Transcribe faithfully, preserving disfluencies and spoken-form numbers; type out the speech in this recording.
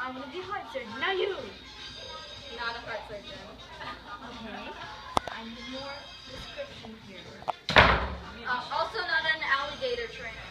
I want to be a heart surgeon. Now you. Not a heart surgeon. Okay. I need more description here. Uh, also not an alligator trainer.